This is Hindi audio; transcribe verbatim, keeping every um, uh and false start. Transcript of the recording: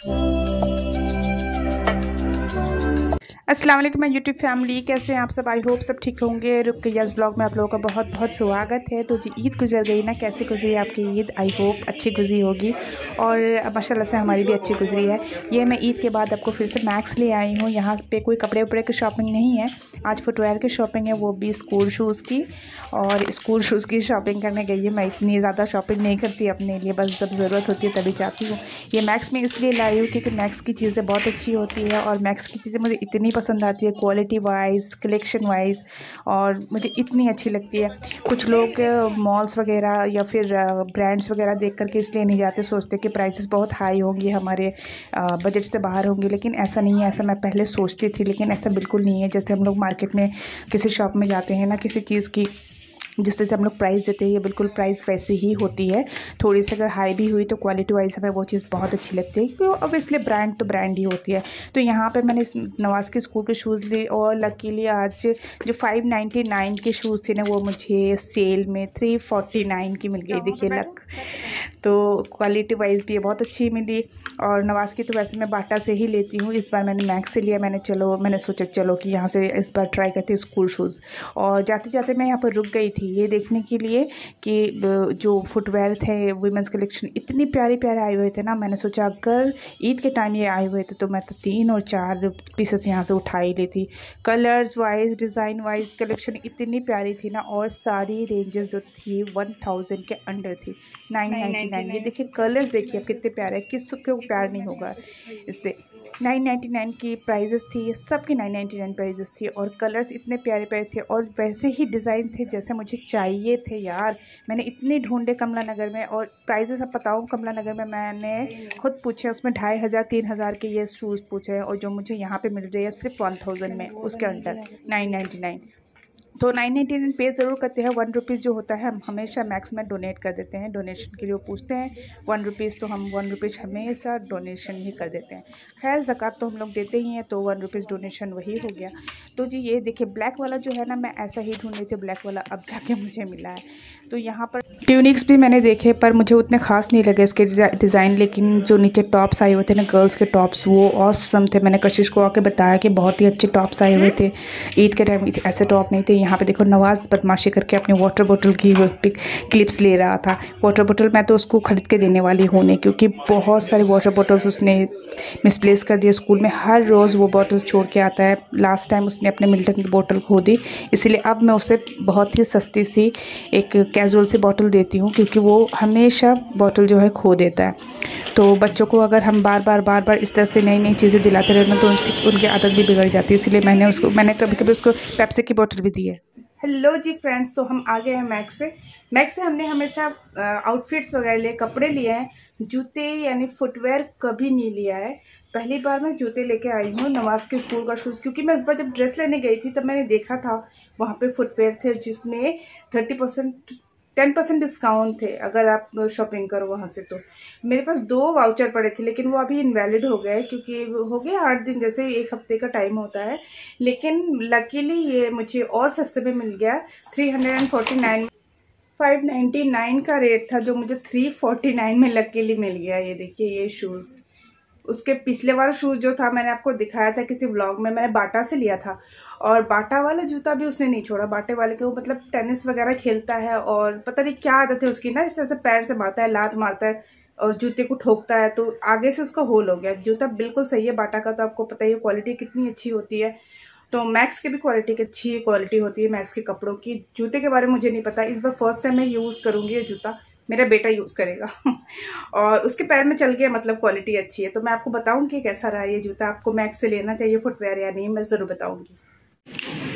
अस्सलाम वालेकुम मैं यूट्यूब फैमिली, कैसे हैं आप सब? आई होप सब ठीक होंगे। रुकैयास ब्लॉग में आप लोगों का बहुत बहुत स्वागत है। तो जी ईद गुजर गई ना, कैसे गुजरी आपकी ईद? आई होप अच्छी गुजरी होगी और माशाल्लाह से हमारी भी अच्छी गुजरी है। ये मैं ईद के बाद आपको फिर से मैक्स ले आई हूँ। यहाँ पे कोई कपड़े वपड़े की शॉपिंग नहीं है, आज फुटवेयर की शॉपिंग है, वो भी स्कूल शूज़ की। और स्कूल शूज़ की शॉपिंग करने गई है। मैं इतनी ज़्यादा शॉपिंग नहीं करती अपने लिए, बस जब ज़रूरत होती है तभी जाती हूँ। ये मैक्स में इसलिए लाई हूँ क्योंकि मैक्स की चीज़ें बहुत अच्छी होती है और मैक्स की चीज़ें मुझे इतनी पसंद आती है, क्वालिटी वाइज, कलेक्शन वाइज, और मुझे इतनी अच्छी लगती है। कुछ लोग मॉल्स वगैरह या फिर ब्रांड्स वगैरह देख करके इसलिए नहीं जाते, सोचते कि प्राइसेस बहुत हाई होंगी, हमारे बजट से बाहर होंगे, लेकिन ऐसा नहीं है। ऐसा मैं पहले सोचती थी, लेकिन ऐसा बिल्कुल नहीं है। जैसे हम लोग मार्केट में किसी शॉप में जाते हैं ना, किसी चीज़ की जिस तरह से हम लोग प्राइस देते हैं, ये बिल्कुल प्राइस वैसी ही होती है। थोड़ी सी अगर हाई भी हुई तो क्वालिटी वाइज हमें वो चीज़ बहुत अच्छी लगती है, क्योंकि ऑब्वियसली ब्रांड तो ब्रांड ही होती है। तो यहाँ पे मैंने नवाज़ के स्कूल के शूज़ लिए और लकीली आज जो फाइव नाइन्टी नाइन के शूज़ थे ना, वो मुझे सेल में थ्री फोर्टी नाइन की मिल गई। देखिए लक, तो क्वालिटी वाइज भी ये बहुत अच्छी मिली। और नवाज़ की तो वैसे मैं बाटा से ही लेती हूँ, इस बार मैंने मैक्स से लिया। मैंने चलो मैंने सोचा चलो कि यहाँ से इस बार ट्राई करते स्कूल शूज़। और जाते जाते मैं यहाँ पर रुक गई थी ये देखने के लिए कि जो फुटवेयर थे, वीमेंस कलेक्शन इतनी प्यारे प्यारे आए हुए थे ना। मैंने सोचा अगर ईद के टाइम ये आए हुए थे तो मैं तो तीन और चार पीसेस यहाँ से उठा ही ली थी। Colours wise, design wise collection इतनी प्यारी थी ना, और सारी रेंजेस जो थी वन थाउजेंड के अंडर थी, नाइन नाइन्टी नाइन। ये देखिए कलर्स देखिए अब कितने प्यारे हैं, किस को प्यार नहीं होगा इससे। नाइन नाइन्टी नाइन की प्राइजेस थी, ये सब की नाइन नाइन्टी नाइन प्राइजेस थी, और कलर्स इतने प्यारे प्यारे थे और वैसे ही डिज़ाइन थे जैसे मुझे चाहिए थे यार। मैंने इतने ढूंढे कमला नगर में, और प्राइजेस अब बताऊँ, कमला नगर में मैंने खुद पूछे, उसमें ढाई हज़ार तीन हज़ार के ये शूज़ पूछे, और जो मुझे यहाँ पे मिल रही है सिर्फ वन थाउजेंड में, उसके अंडर नाइन नाइन्टी नाइन। तो नाइन नाइन्टी नाइन पे ज़रूर करते हैं। वन रुपीज़ जो होता है हम हमेशा मैक्स में डोनेट कर देते हैं। डोनेशन के लिए वो पूछते हैं वन रुपीज़, तो हम वन रुपीज़ हमेशा डोनेशन ही कर देते हैं। खैर ज़कात तो हम लोग देते ही हैं, तो वन रुपीज़ डोनेशन वही हो गया। तो जी ये देखिए ब्लैक वाला जो है ना, मैं ऐसा ही ढूंढ रही थी ब्लैक वाला, अब जाके मुझे मिला है। तो यहाँ पर ट्यूनिक्स भी मैंने देखे, पर मुझे उतने खास नहीं लगे इसके डिज़ाइन, लेकिन जो नीचे टॉप्स आए हुए थे ना, गर्ल्स के टॉप्स, वो ऑसम थे। मैंने कशिश को आके बताया कि बहुत ही अच्छे टॉप्स आए हुए थे। ईद के टाइम ऐसे टॉप नहीं थे। यहाँ पे देखो नवाज़ बदमाशी करके अपनी वाटर बोतल की क्लिप्स ले रहा था। वाटर बोतल मैं तो उसको ख़रीद के देने वाली हूँ नहीं, क्योंकि बहुत सारी वाटर बोतल्स उसने मिसप्लेस कर दिए स्कूल में। हर रोज़ वो बॉटल्स छोड़ के आता है। लास्ट टाइम उसने अपने मिल्टन की बोतल खो दी, इसलिए अब मैं उसे बहुत ही सस्ती सी एक कैजुअल सी बोतल देती हूँ, क्योंकि वो हमेशा बोतल जो है खो देता है। तो बच्चों को अगर हम बार बार बार बार इस तरह से नई नई चीज़ें दिलाते रहते हैं तो उनकी उनकी आदत भी बिगड़ जाती है। इसलिए मैंने उसको मैंने कभी कभी उसको पेप्सी की बोतल भी दी है। हेलो जी फ्रेंड्स, तो हम आ गए हैं मैक्स से। मैक्स से हमने हमेशा आउटफिट्स वगैरह लिए, कपड़े लिए हैं, जूते यानी फुटवेयर कभी नहीं लिया है। पहली बार मैं जूते लेके आई हूँ, नवाज़ के स्कूल का शूज़, क्योंकि मैं उस बार जब ड्रेस लेने गई थी तब मैंने देखा था वहाँ पे फुटवेयर थे जिसमें thirty percent ten percent discount थे अगर आप शॉपिंग करो वहाँ से। तो मेरे पास दो वाउचर पड़े थे, लेकिन वो अभी इनवैलिड हो गए, क्योंकि हो गया आठ दिन, जैसे एक हफ्ते का टाइम होता है। लेकिन लकीली ये मुझे और सस्ते में मिल गया, three hundred and forty nine five ninety nine का रेट था, जो मुझे थ्री फोर्टी नाइन में लकीली मिल गया। ये देखिए ये शूज़, उसके पिछले वाला शूज़ जो था मैंने आपको दिखाया था किसी व्लॉग में, मैंने बाटा से लिया था, और बाटा वाला जूता भी उसने नहीं छोड़ा। बाटे वाले के वो मतलब टेनिस वगैरह खेलता है, और पता नहीं क्या आदत है उसकी ना, इस तरह से पैर से मारता है, लात मारता है और जूते को ठोकता है, तो आगे से उसका होल हो गया। जूता बिल्कुल सही है बाटा का, तो आपको पता ही है क्वालिटी कितनी अच्छी होती है। तो मैक्स की भी क्वालिटी की अच्छी क्वालिटी होती है मैक्स के कपड़ों की। जूते के बारे में मुझे नहीं पता, इस बार फर्स्ट टाइम मैं यूज़ करूँगी ये जूता, मेरा बेटा यूज़ करेगा और उसके पैर में चल गया, मतलब क्वालिटी अच्छी है। तो मैं आपको बताऊंगी कैसा रहा ये जूता। आपको मैक्स से लेना चाहिए फुटवेयर या नहीं, मैं ज़रूर बताऊंगी।